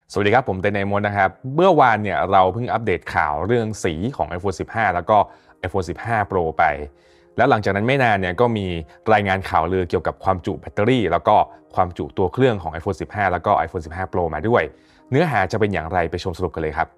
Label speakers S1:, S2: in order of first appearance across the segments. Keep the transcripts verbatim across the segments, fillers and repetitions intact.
S1: สวัสดีครับผมเตนเนมดนะครับเมื่อวานเนี่ยเราเพิ่งอัปเดตข่าวเรื่องสีของ iPhone สิบห้า แล้วก็ iPhone สิบห้า Pro ไปแล้วหลังจากนั้นไม่นานเนี่ยก็มีรายงานข่าวลือเกี่ยวกับความจุแบตเตอรี่แล้วก็ความจุตัวเครื่องของ iPhone สิบห้า แล้วก็ iPhone สิบห้า Pro มาด้วยเนื้อหาจะเป็นอย่างไรไปชมสรุปกันเลยครับ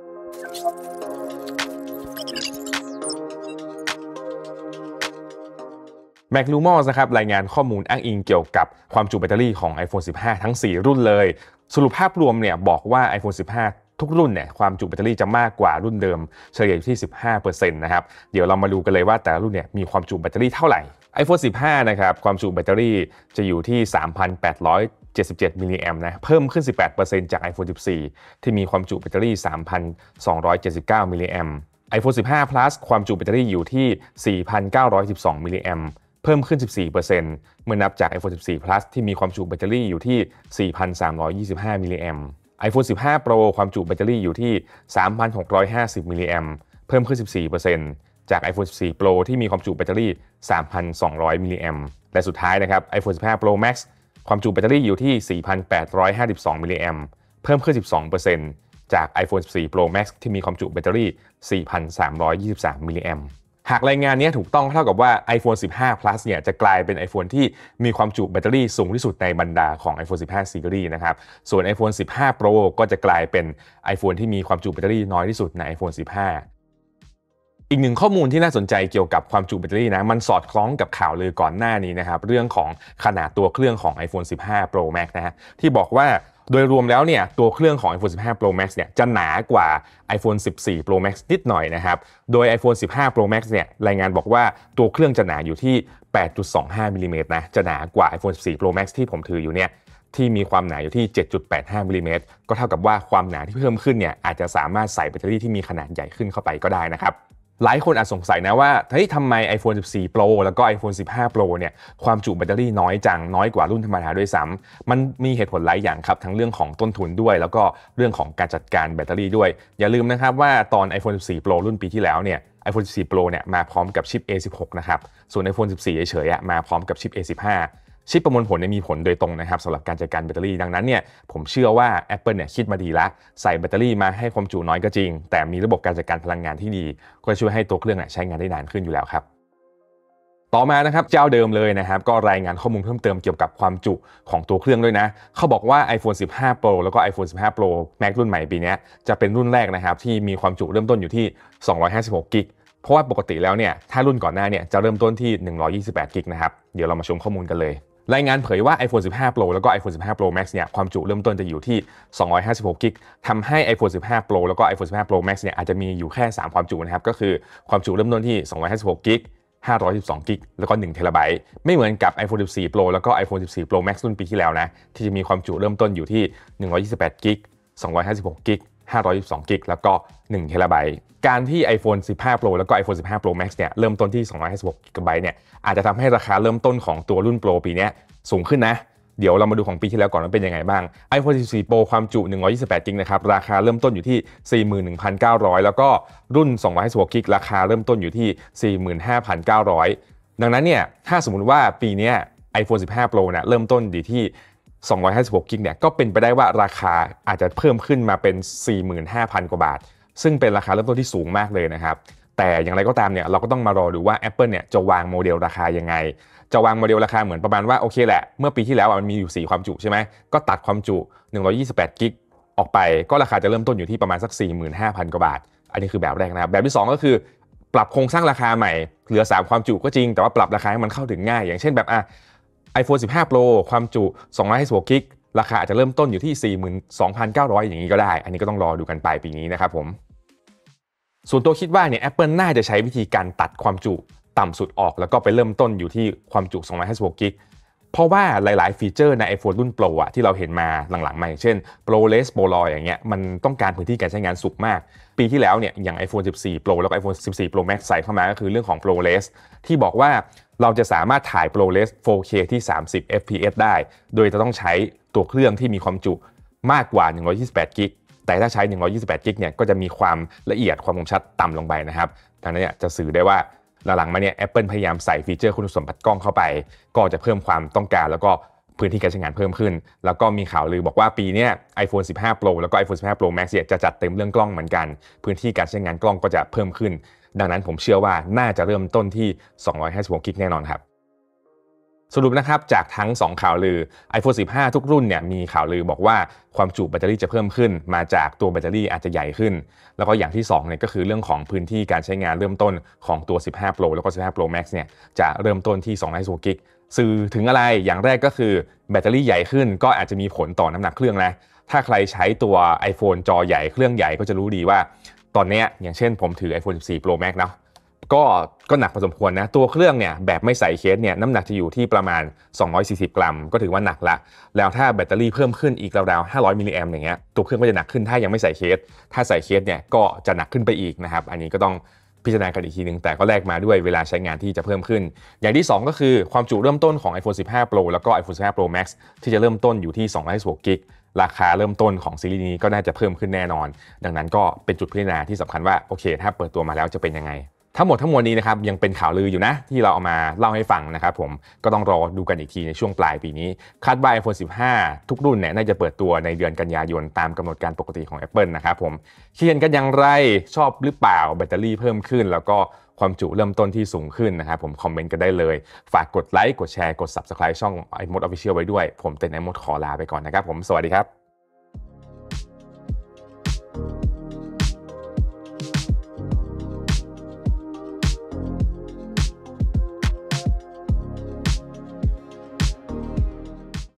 S1: แมคลูมอสนะครับรายงานข้อมูลอ้างอิงเกี่ยวกับความจุแบตเตอรี่ของ iPhone สิบห้า ทั้งสี่รุ่นเลยสรุปภาพรวมเนี่ยบอกว่า iPhone สิบห้า ทุกรุ่นเนี่ยความจุแบตเตอรี่จะมากกว่ารุ่นเดิมเฉลี่ยอยู่ที่ สิบห้าเปอร์เซ็นต์ นะครับเดี๋ยวเรามาดูกันเลยว่าแต่ละรุ่นเนี่ยมีความจุแบตเตอรี่เท่าไหร่ iPhone สิบห้า นะครับความจุแบตเตอรี่จะอยู่ที่ สามพันแปดร้อยเจ็ดสิบเจ็ด มิลลิแอมป์นะเพิ่มขึ้น สิบแปดเปอร์เซ็นต์ จาก iPhone สิบสี่ ที่มีความจุแบตเตอรี่ สามพันสองร้อยเจ็ดสิบเก้า มิลลิแอมป์ iPhone สิบห้า Plus ความจุแบตเตอรี่อยู่ที่ สี่พันเก้าร้อยสิบสอง มิลลิแอมป์เพิ่มขึ้น สิบสี่เปอร์เซ็นต์ เมื่อนับจาก iPhone สิบสี่ Plus ที่มีความจุแบตเตอรี่อยู่ที่ สี่พันสามร้อยยี่สิบห้า มิลลิแอมป์ iPhone สิบห้า Pro ความจุแบตเตอรี่อยู่ที่ สามพันหกร้อยห้าสิบ มิลลิแอมป์เพิ่มขึ้น สิบสี่เปอร์เซ็นต์ จาก iPhone สิบสี่ Pro ที่มีความจุแบตเตอรี่ สามพันสองร้อย มิลลิแอมป์และสุดท้ายนะครับ iPhone สิบห้า Pro Max ความจุแบตเตอรี่อยู่ที่ สี่พันแปดร้อยห้าสิบสอง มิลลิแอมป์เพิ่มขึ้น สิบสองเปอร์เซ็นต์ จาก iPhone สิบสี่ Pro Max ที่มีความจุแบตเตอรี่ สี่พันสามร้อยยี่สิบสาม มิลลิแอมป์หากรายงานนี้ถูกต้องเท่ากับว่า iPhone สิบห้า Plus เนี่ยจะกลายเป็น iPhone ที่มีความจุแบตเตอรี่สูงที่สุดในบรรดาของ iPhone สิบห้า Series นะครับส่วน iPhone สิบห้า Pro ก็จะกลายเป็น iPhone ที่มีความจุแบตเตอรี่น้อยที่สุดใน iPhone สิบห้า อีกหนึ่งข้อมูลที่น่าสนใจเกี่ยวกับความจุแบตเตอรี่นะมันสอดคล้องกับข่าวลือก่อนหน้านี้นะครับเรื่องของขนาดตัวเครื่องของ iPhone สิบห้า Pro Max นะฮะที่บอกว่าโดยรวมแล้วเนี่ยตัวเครื่องของ iPhone สิบห้า Pro Max เนี่ยจะหนากว่า iPhone สิบสี่ Pro Max นิดหน่อยนะครับโดย iPhone สิบห้า Pro Max เนี่ยรายงานบอกว่าตัวเครื่องจะหนาอยู่ที่ แปดจุดสองห้า มิลลิเมตรนะจะหนากว่า iPhone สิบสี่ Pro Max ที่ผมถืออยู่เนี่ยที่มีความหนาอยู่ที่ เจ็ดจุดแปดห้า มิลลิเมตรก็เท่ากับว่าความหนาที่เพิ่มขึ้นเนี่ยอาจจะสามารถใส่แบตเตอรี่ที่มีขนาดใหญ่ขึ้นเข้าไปก็ได้นะครับหลายคนอาจสงสัยนะว่าเฮ้ยทำไม iPhone สิบสี่ Pro แล้วก็ iPhone สิบห้า Pro เนี่ยความจุแบตเตอรี่น้อยจังน้อยกว่ารุ่นธรรมดาด้วยซ้ำมันมีเหตุผลหลายอย่างครับทั้งเรื่องของต้นทุนด้วยแล้วก็เรื่องของการจัดการแบตเตอรี่ด้วยอย่าลืมนะครับว่าตอน iPhone สิบสี่ Pro รุ่นปีที่แล้วเนี่ย iPhone สิบสี่ Pro เนี่ยมาพร้อมกับชิป เอ สิบหก นะครับส่วน iPhone สิบสี่ เฉยๆมาพร้อมกับชิป เอ สิบห้าชิปประมวลผลมีผลโดยตรงนะครับสำหรับการจัดการแบตเตอรี่ดังนั้นเนี่ยผมเชื่อว่า Apple เนี่ยคิดมาดีละใส่แบตเตอรี่มาให้ความจุน้อยก็จริงแต่มีระบบการจัดการพลังงานที่ดีก็ช่วยให้ตัวเครื่องใช้งานได้นานขึ้นอยู่แล้วครับต่อมานะครับเจ้าเดิมเลยนะครับก็รายงานข้อมูลเพิ่มเติมเกี่ยวกับความจุของตัวเครื่องด้วยนะเขาบอกว่า iPhone สิบห้า Pro แล้วก็ iPhone สิบห้า Pro Max รุ่นใหม่ปีนี้จะเป็นรุ่นแรกนะครับที่มีความจุเริ่มต้นอยู่ที่สองร้อยห้าสิบหกกิกเพราะว่าปกติแล้วเนี่ยถ้ารุ่นก่อนหน้าเนี่ยจะเริ่มต้นที่หนึ่งร้อยยี่สิบแปดกิกนะครับเดี๋ยวเรามาชมข้อมูลกันเลยรายงานเผยว่า iPhone สิบห้า Pro แล้วก็ iPhone สิบห้า Pro Max เนี่ยความจุเริ่มต้นจะอยู่ที่สองร้อยห้าสิบหกกิกทำให้ iPhone สิบห้า Pro แล้วก็ iPhone สิบห้า Pro Max เนี่ยอาจจะมีอยู่แค่สามความจุนะครับก็คือความจุเริ่มต้นที่สองร้อยห้าสิบหกกิกห้าร้อยสิบสองกิกแล้วก็หนึ่งเทราไบต์ไม่เหมือนกับ iPhone สิบสี่ Pro แล้วก็ iPhone สิบสี่ Pro Max รุ่นปีที่แล้วนะที่จะมีความจุเริ่มต้นอยู่ที่หนึ่งร้อยยี่สิบแปดกิกสองร้อยห้าสิบหกกิกห้าร้อยยี่สิบสองกิกแล้วก็หนึ่งเทราไบต์การที่ iPhone สิบห้า Pro แล้วก็ iPhone สิบห้า Pro Max เนี่ยเริ่มต้นที่สองร้อยห้าสิบหกกิกะไบต์เนี่ยอาจจะทำให้ราคาเริ่มต้นของตัวรุ่น Pro ปีนี้สูงขึ้นนะเดี๋ยวเรามาดูของปีที่แล้วก่อนว่าเป็นยังไงบ้าง iPhone สิบสี่ Pro ความจุหนึ่งร้อยยี่สิบแปดกิกนะครับราคาเริ่มต้นอยู่ที่ สี่หมื่นหนึ่งพันเก้าร้อย แล้วก็รุ่นสองร้อยห้าสิบหกกิกราคาเริ่มต้นอยู่ที่ สี่หมื่นห้าพันเก้าร้อย ดังนั้นเนี่ยถ้าสมมุติว่าปีนี้ iPhone สิบห้า Pro เนี่ยเริ่มต้นอยู่ที่สองร้อยห้าสิบหกกิกเนี่ยก็เป็นไปได้ว่าราคาอาจจะเพิ่มขึ้นมาเป็น สี่หมื่นห้าพัน กว่าบาทซึ่งเป็นราคาเริ่มต้นที่สูงมากเลยนะครับแต่อย่างไรก็ตามเนี่ยเราก็ต้องมารอดูว่า Apple เนี่ยจะวางโมเดลราคายังไงจะวางโมเดลราคาเหมือนประมาณว่าโอเคแหละเมื่อปีที่แล้วมันมีอยู่สี่ความจุใช่ไหมก็ตัดความจุหนึ่งร้อยยี่สิบแปดกิกออกไปก็ราคาจะเริ่มต้นอยู่ที่ประมาณสัก สี่หมื่นห้าพัน กว่าบาทอันนี้คือแบบแรกนะครับแบบที่สองก็คือปรับโครงสร้างราคาใหม่เหลือสามความจุก็จริงแต่ว่าปรับราคาให้มันเข้าถึงง่ายอย่างเช่นแบบอ่ะ iPhone สิบห้า Pro ความจุสองร้อยห้าสิบหกกิกราคาอาจจะเริ่มต้นอยู่ที่ สี่หมื่นสองพันเก้าร้อย อย่างนี้ก็ได้อันนี้ก็ต้องรอดูกันปลายปีนี้นะครับผมส่วนตัวคิดว่าเนี่ย Apple น่าจะใช้วิธีการตัดความจุต่ำสุดออกแล้วก็ไปเริ่มต้นอยู่ที่ความจุสองร้อยห้าสิบหกกิกเพราะว่าหลายๆฟีเจอร์ใน iPhone รุ่น Pro อ่ะที่เราเห็นมาหลังๆมาอย่างเช่น ProRes ProRAW อย่างเงี้ยมันต้องการพื้นที่การใช้งานสูงมากปีที่แล้วเนี่ยอย่าง iPhone สิบสี่ Pro แล้วก็ iPhone สิบสี่ Pro Max ใส่เข้ามาก็คือเรื่องของ ProRes ที่บอกว่าเราจะสามารถถ่าย ProRes โฟร์เค ที่ สามสิบ เอฟ พี เอส ได้โดยจะต้องใช้ตัวเครื่องที่มีความจุมากกว่าหนึ่งร้อยยี่สิบแปดกิกแต่ถ้าใช้หนึ่งร้อยยี่สิบแปดกิกเนี่ยก็จะมีความละเอียดความคมชัดต่ำลงไปนะครับดังนั้นเนี่ยจะสื่อได้ว่าหลังๆมาเนี่ย Apple พยายามใส่ฟีเจอร์คุณสมบัติกล้องเข้าไปก็จะเพิ่มความต้องการแล้วก็พื้นที่การใช้งานเพิ่มขึ้นแล้วก็มีข่าวลือบอกว่าปีนี้ iPhone สิบห้า Pro แล้วก็ iPhone สิบห้า Pro Max เนี่ยจะจัดเต็มเรื่องกล้องเหมือนกันพื้นที่การใช้งานกล้องก็จะเพิ่มขึ้นดังนั้นผมเชื่อว่าน่าจะเริ่มต้นที่สองร้อยห้าสิบหกกิกแน่นอนครับสรุปนะครับจากทั้งสองข่าวลือ iPhone สิบห้า ทุกรุ่นเนี่ยมีข่าวลือบอกว่าความจุแบตเตอรี่จะเพิ่มขึ้นมาจากตัวแบตเตอรี่อาจจะใหญ่ขึ้นแล้วก็อย่างที่สองเนี่ยก็คือเรื่องของพื้นที่การใช้งานเริ่มต้นของตัว สิบห้า Pro แล้วก็ สิบห้า Pro Max เนี่ยจะเริ่มต้นที่สองร้อยห้าสิบหกกิกสื่อถึงอะไรอย่างแรกก็คือแบตเตอรี่ใหญ่ขึ้นก็อาจจะมีผลต่อน้ำหนักเครื่องนะถ้าใครใช้ตัว iPhone จอใหญ่เครื่องใหญ่ก็จะรู้ดีว่าตอนนี้อย่างเช่นผมถือ iPhone สิบสี่ Pro Max เนาะก็ก็หนักพอสมควรนะตัวเครื่องเนี่ยแบบไม่ใส่เคสเนี่ยน้ำหนักจะอยู่ที่ประมาณสองร้อยสี่สิบกรัมก็ถือว่าหนักละแล้วถ้าแบตเตอรี่เพิ่มขึ้นอีกราวๆห้าร้อยมิลลิแอมป์อย่างเงี้ยตัวเครื่องก็จะหนักขึ้นถ้ายังไม่ใส่เคสถ้าใส่เคสเนี่ยก็จะหนักขึ้นไปอีกนะครับอันนี้ก็ต้องพิจารณากันอีกทีนึงแต่ก็แลกมาด้วยเวลาใช้งานที่จะเพิ่มขึ้นอย่างที่สองก็คือความจุเริ่มต้นของ iPhone สิบห้า Pro แล้วก็ iPhone สิบห้า Pro Max ที่จะเริ่มต้นอยู่ที่สองร้อยห้าสิบหกกิกราคาเริ่มต้นของซีรีส์นี้ก็น่าจะเพิ่มขึ้นแน่นอนดังนั้นก็เป็นจุดพิจารณาที่สำคัญว่าโอเคถ้าเปิดตัวมาแล้วจะเป็นยังไงทั้งหมดทั้งมวลนี้นะครับยังเป็นข่าวลืออยู่นะที่เราเอามาเล่าให้ฟังนะครับผมก็ต้องรอดูกันอีกทีในช่วงปลายปีนี้คาดว่า iPhone สิบห้า ทุกรุ่นเนี่ยน่าจะเปิดตัวในเดือนกันยายนตามกำหนดการปกติของ Apple นะครับผมคิดเห็นกันอย่างไรชอบหรือเปล่าแบตเตอรี่เพิ่มขึ้นแล้วก็ความจุเริ่มต้นที่สูงขึ้นนะครับผมคอมเมนต์กันได้เลยฝากกดไลค์กดแชร์กด Subscribe ช่อง iMode Official ไว้ด้วยผมเต้น iMode ขอลาไปก่อนนะครับผมสวัสดีครับ